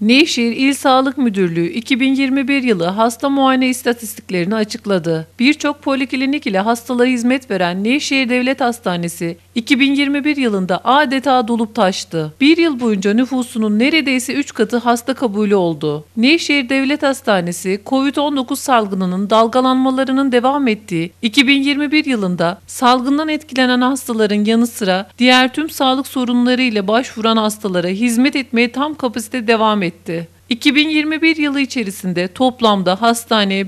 Nevşehir İl Sağlık Müdürlüğü 2021 yılı hasta muayene istatistiklerini açıkladı. Birçok poliklinik ile hastalara hizmet veren Nevşehir Devlet Hastanesi 2021 yılında adeta dolup taştı. Bir yıl boyunca nüfusunun neredeyse 3 katı hasta kabulü oldu. Nevşehir Devlet Hastanesi, COVID-19 salgınının dalgalanmalarının devam ettiği 2021 yılında salgından etkilenen hastaların yanı sıra diğer tüm sağlık sorunları ile başvuran hastalara hizmet etmeye tam kapasite devam etti. 2021 yılı içerisinde toplamda hastaneye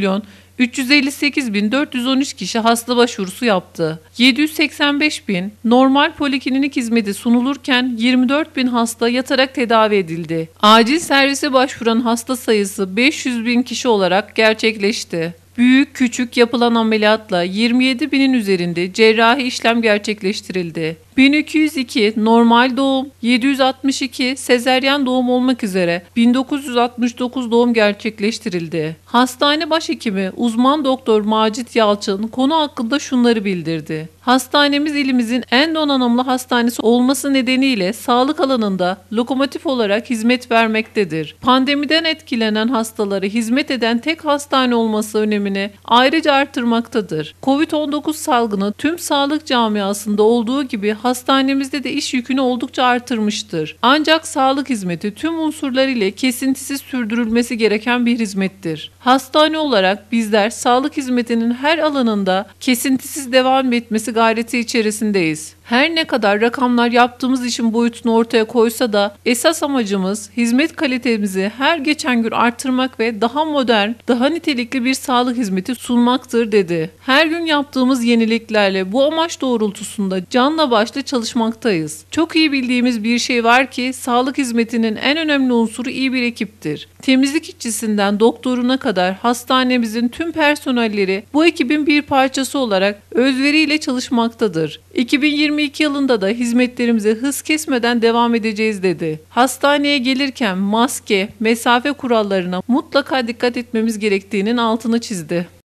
1.358.413 kişi hasta başvurusu yaptı. 785.000 normal poliklinik hizmeti sunulurken 24.000 hasta yatarak tedavi edildi. Acil servise başvuran hasta sayısı 500.000 kişi olarak gerçekleşti. Büyük küçük yapılan ameliyatla 27.000'in üzerinde cerrahi işlem gerçekleştirildi. 1202 normal doğum, 762 sezeryen doğum olmak üzere 1969 doğum gerçekleştirildi. Hastane başhekimi uzman doktor Macit Yalçın konu hakkında şunları bildirdi. Hastanemiz ilimizin en donanımlı hastanesi olması nedeniyle sağlık alanında lokomotif olarak hizmet vermektedir. Pandemiden etkilenen hastalara hizmet eden tek hastane olması önemini ayrıca artırmaktadır. Covid-19 salgını tüm sağlık camiasında olduğu gibi hastanemizde de iş yükünü oldukça artırmıştır. Ancak sağlık hizmeti tüm unsurlar ile kesintisiz sürdürülmesi gereken bir hizmettir. Hastane olarak bizler sağlık hizmetinin her alanında kesintisiz devam etmesi gayreti içerisindeyiz. Her ne kadar rakamlar yaptığımız işin boyutunu ortaya koysa da esas amacımız hizmet kalitemizi her geçen gün artırmak ve daha modern, daha nitelikli bir sağlık hizmeti sunmaktır dedi. Her gün yaptığımız yeniliklerle bu amaç doğrultusunda canla başla çalışmaktayız. Çok iyi bildiğimiz bir şey var ki sağlık hizmetinin en önemli unsuru iyi bir ekiptir. Temizlik işçisinden doktoruna kadar hastanemizin tüm personelleri bu ekibin bir parçası olarak özveriyle çalışmaktadır. 2022 yılında da hizmetlerimize hız kesmeden devam edeceğiz dedi. Hastaneye gelirken maske, mesafe kurallarına mutlaka dikkat etmemiz gerektiğinin altını çizdi.